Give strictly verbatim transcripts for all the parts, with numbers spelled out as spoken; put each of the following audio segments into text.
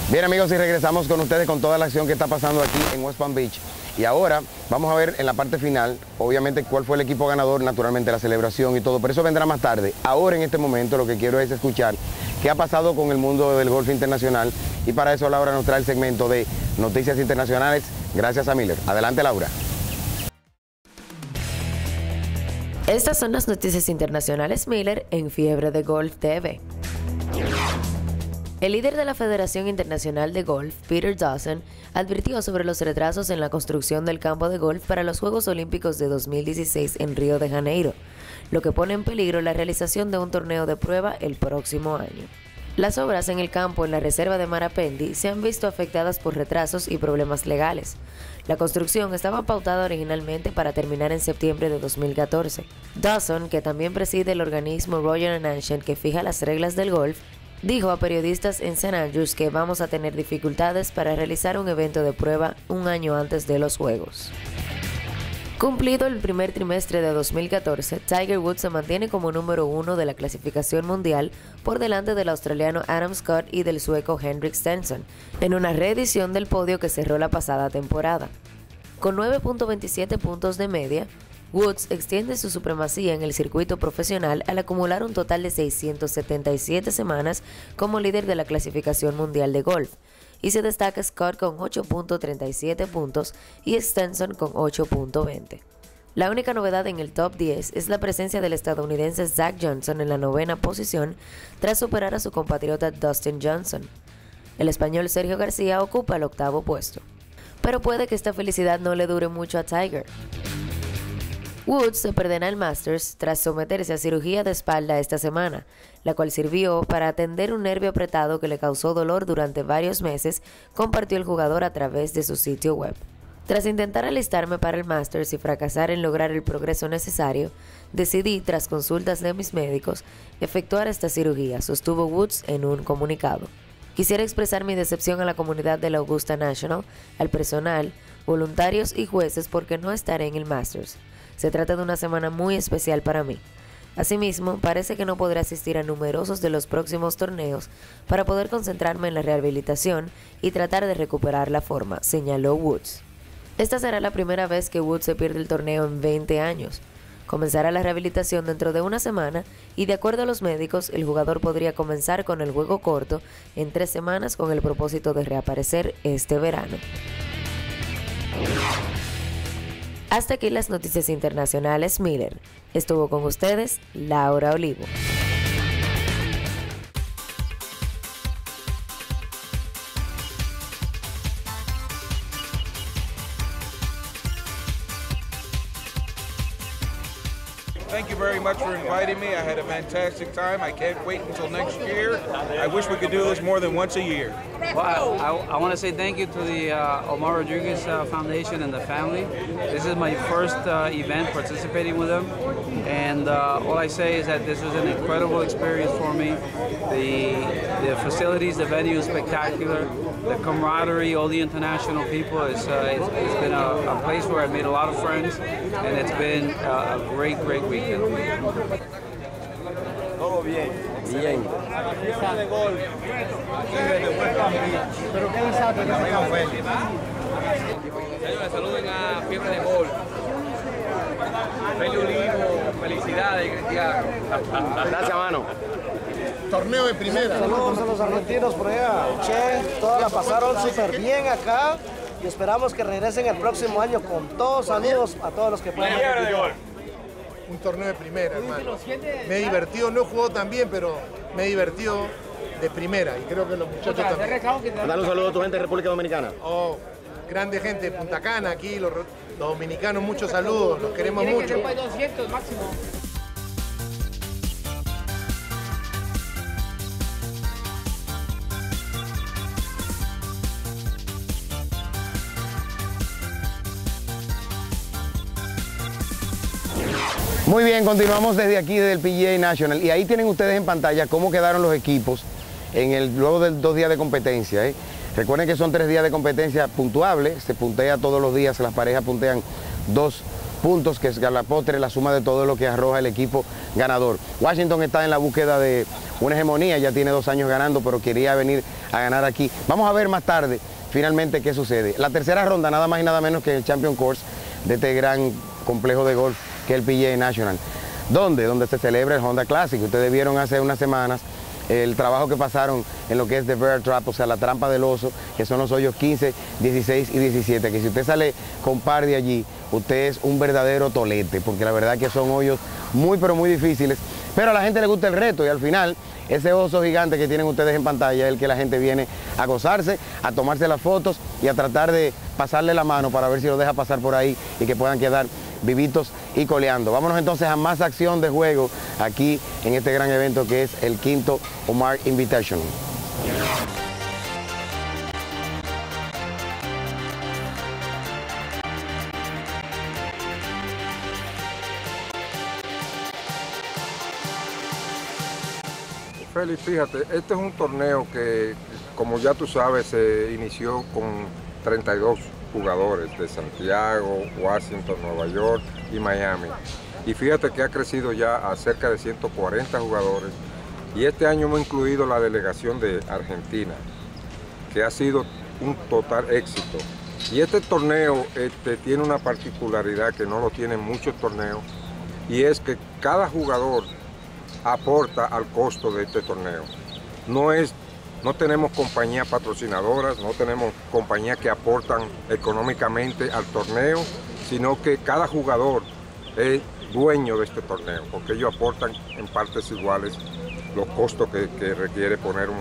Bien amigos, y regresamos con ustedes con toda la acción que está pasando aquí en West Palm Beach. Y ahora vamos a ver en la parte final, obviamente, cuál fue el equipo ganador, naturalmente la celebración y todo, pero eso vendrá más tarde. Ahora en este momento lo que quiero es escuchar qué ha pasado con el mundo del golf internacional, y para eso Laura nos trae el segmento de Noticias Internacionales, gracias a Miller. Adelante, Laura. Estas son las noticias internacionales Miller en Fiebre de Golf T V. El líder de la Federación Internacional de Golf, Peter Dawson, advirtió sobre los retrasos en la construcción del campo de golf para los Juegos Olímpicos de dos mil dieciséis en Río de Janeiro, lo que pone en peligro la realización de un torneo de prueba el próximo año. Las obras en el campo en la reserva de Marapendi se han visto afectadas por retrasos y problemas legales. La construcción estaba pautada originalmente para terminar en septiembre de dos mil catorce. Dawson, que también preside el organismo Royal and Ancient que fija las reglas del golf, dijo a periodistas en Saint Andrews que vamos a tener dificultades para realizar un evento de prueba un año antes de los Juegos. Cumplido el primer trimestre de dos mil catorce, Tiger Woods se mantiene como número uno de la clasificación mundial por delante del australiano Adam Scott y del sueco Henrik Stenson, en una reedición del podio que cerró la pasada temporada. Con nueve punto veintisiete puntos de media, Woods extiende su supremacía en el circuito profesional al acumular un total de seiscientas setenta y siete semanas como líder de la clasificación mundial de golf, y se destaca Scott con ocho punto treinta y siete puntos y Stenson con ocho punto veinte. La única novedad en el top diez es la presencia del estadounidense Zach Johnson en la novena posición tras superar a su compatriota Dustin Johnson. El español Sergio García ocupa el octavo puesto. Pero puede que esta felicidad no le dure mucho a Tiger. Woods se perderá el Masters tras someterse a cirugía de espalda esta semana, la cual sirvió para atender un nervio apretado que le causó dolor durante varios meses, compartió el jugador a través de su sitio web. Tras intentar alistarme para el Masters y fracasar en lograr el progreso necesario, decidí, tras consultas de mis médicos, efectuar esta cirugía, sostuvo Woods en un comunicado. Quisiera expresar mi decepción a la comunidad de la Augusta National, al personal, voluntarios y jueces porque no estaré en el Masters. Se trata de una semana muy especial para mí. Asimismo, parece que no podré asistir a numerosos de los próximos torneos para poder concentrarme en la rehabilitación y tratar de recuperar la forma, señaló Woods. Esta será la primera vez que Woods se pierde el torneo en veinte años. Comenzará la rehabilitación dentro de una semana y, de acuerdo a los médicos, el jugador podría comenzar con el juego corto en tres semanas con el propósito de reaparecer este verano. Hasta aquí las noticias internacionales Miller. Estuvo con ustedes Laura Olivo. Thank you very much for inviting me. I had a fantastic time. I can't wait until next year. I wish we could do this more than once a year. Well, I, I, I want to say thank you to the uh, Omar Rodriguez uh, Foundation and the family. This is my first uh, event participating with them. And uh, all I say is that this was an incredible experience for me. The, the facilities, the venue is spectacular. The camaraderie, all the international people, it's, uh, it's, it's been a, a place where I've made a lot of friends, and it's been uh, a great, great weekend. Todo bien. Bien. Fiesta de gol. Pero qué desastre que se fue. Señores, saluden a Fiebre de Gol. Feliz Olivo, felicidades, Cristiano. Gracias, mano. Torneo de primera. Saludos a los argentinos por allá. Che, todas la pasaron súper bien acá y esperamos que regresen el próximo año con todos. Saludos a todos los que puedan. Fiebre de Gol. Un torneo de primera, hermano. Me he divertido, no he jugado tan bien, pero me he divertido de primera y creo que los muchachos también. Dale un saludo a tu gente de República Dominicana. Oh, grande gente de Punta Cana aquí, los, los dominicanos, muchos saludos, los queremos mucho. Muy bien, continuamos desde aquí, desde el P G A National, y ahí tienen ustedes en pantalla cómo quedaron los equipos en el, luego de dos días de competencia, ¿eh? Recuerden que son tres días de competencia puntuable, se puntea todos los días, las parejas puntean dos puntos, que es la postre, la suma de todo lo que arroja el equipo ganador. Washington está en la búsqueda de una hegemonía, ya tiene dos años ganando, pero quería venir a ganar aquí. Vamos a ver más tarde finalmente qué sucede. La tercera ronda, nada más y nada menos que el Champion Course de este gran complejo de golf que es el P G A National. ¿Dónde? Donde se celebra el Honda Classic. Ustedes vieron hace unas semanas el trabajo que pasaron en lo que es The Bear Trap, o sea, la trampa del oso, que son los hoyos quince, dieciséis y diecisiete, que si usted sale con par de allí, usted es un verdadero tolete, porque la verdad que son hoyos muy, pero muy difíciles, pero a la gente le gusta el reto y al final ese oso gigante que tienen ustedes en pantalla es el que la gente viene a gozarse, a tomarse las fotos y a tratar de pasarle la mano para ver si lo deja pasar por ahí y que puedan quedar vivitos y coleando. Vámonos entonces a más acción de juego aquí en este gran evento que es el quinto Omar Invitational. Félix, fíjate, este es un torneo que, como ya tú sabes, se inició con treinta y dos jugadores de Santiago, Washington, Nueva York y Miami. Y fíjate que ha crecido ya a cerca de ciento cuarenta jugadores. Y este año hemos incluido la delegación de Argentina, que ha sido un total éxito. Y este torneo este, tiene una particularidad que no lo tienen muchos torneos, y es que cada jugador aporta al costo de este torneo. No es No tenemos compañías patrocinadoras, no tenemos compañías que aportan económicamente al torneo, sino que cada jugador es dueño de este torneo, porque ellos aportan en partes iguales los costos que, que requiere poner un,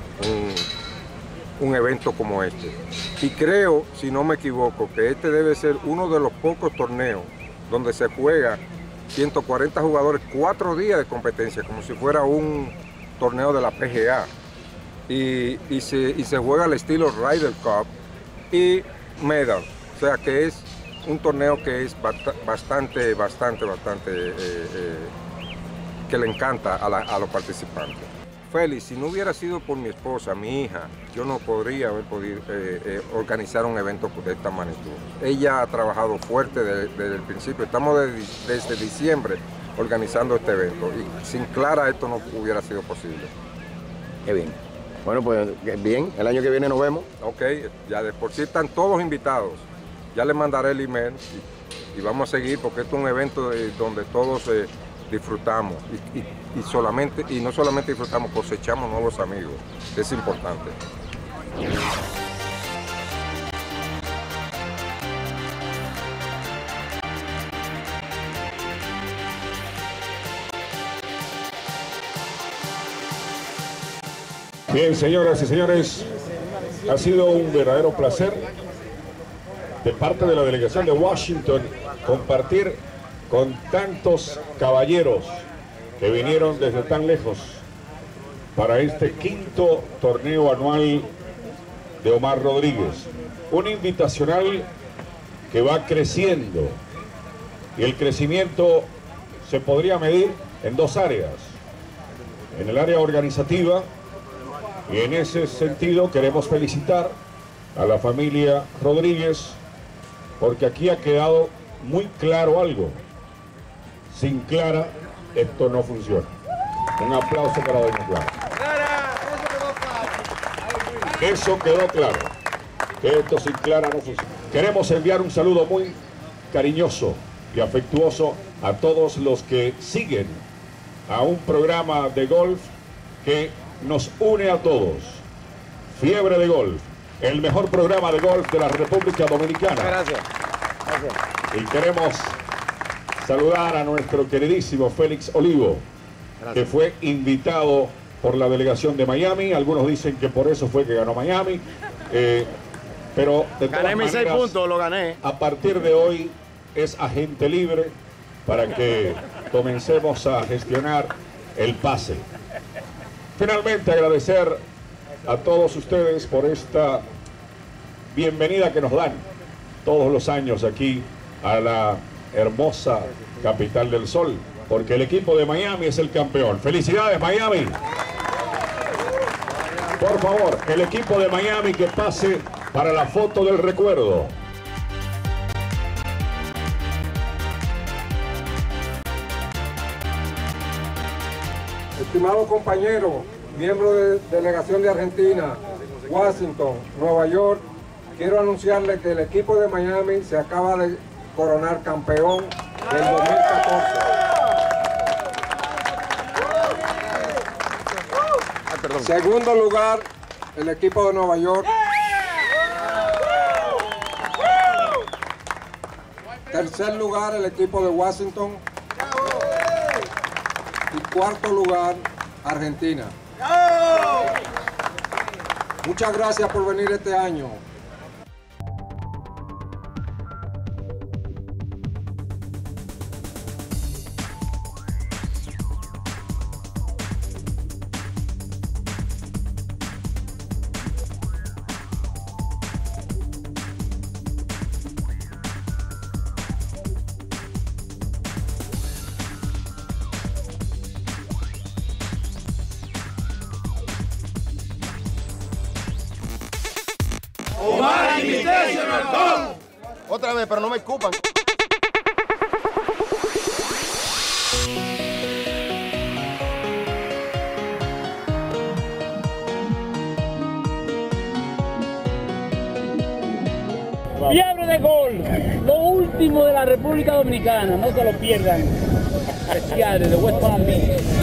un, un evento como este. Y creo, si no me equivoco, que este debe ser uno de los pocos torneos donde se juega ciento cuarenta jugadores, cuatro días de competencia, como si fuera un torneo de la P G A. Y, y, se, y se juega al estilo Ryder Cup y Medal, o sea que es un torneo que es bastante, bastante, bastante, eh, eh, que le encanta a, la, a los participantes. Félix, si no hubiera sido por mi esposa, mi hija, yo no podría haber podido eh, eh, organizar un evento de esta magnitud. Ella ha trabajado fuerte desde, desde el principio, estamos de, desde diciembre organizando este evento y sin Clara esto no hubiera sido posible. Qué bien. Bueno, pues bien, el año que viene nos vemos. Ok, ya de por sí están todos invitados. Ya les mandaré el email y, y vamos a seguir porque esto es un evento de, donde todos eh, disfrutamos y, y, y, solamente, y no solamente disfrutamos, cosechamos nuevos amigos. Es importante. Bien, señoras y señores, ha sido un verdadero placer de parte de la delegación de Washington compartir con tantos caballeros que vinieron desde tan lejos para este quinto torneo anual de Omar Rodríguez. Un invitacional que va creciendo y el crecimiento se podría medir en dos áreas. En el área organizativa, y en ese sentido queremos felicitar a la familia Rodríguez porque aquí ha quedado muy claro algo. Sin Clara esto no funciona. Un aplauso para doña Clara. Eso quedó claro, que esto sin Clara no funciona. Queremos enviar un saludo muy cariñoso y afectuoso a todos los que siguen a un programa de golf que nos une a todos. Fiebre de Golf, el mejor programa de golf de la República Dominicana. Gracias. Gracias. Y queremos saludar a nuestro queridísimo Félix Olivo, Gracias. Que fue invitado por la delegación de Miami. Algunos dicen que por eso fue que ganó Miami. Eh, pero de todas gané mis maneras, seis puntos, lo gané. A partir de hoy es agente libre para que comencemos a gestionar el pase. Finalmente, agradecer a todos ustedes por esta bienvenida que nos dan todos los años aquí a la hermosa capital del sol, porque el equipo de Miami es el campeón. ¡Felicidades, Miami! Por favor, el equipo de Miami que pase para la foto del recuerdo. Estimados compañeros, miembros de delegación de Argentina, Washington, Nueva York, quiero anunciarles que el equipo de Miami se acaba de coronar campeón del dos mil catorce. Segundo lugar, el equipo de Nueva York. Tercer lugar, el equipo de Washington. Y cuarto lugar, Argentina. Muchas gracias por venir este año. Omar Invitational Golf. Otra vez, pero no me escupan. Fiebre de Golf, lo último de la República Dominicana, no se lo pierdan. Especiales de West Palm Beach.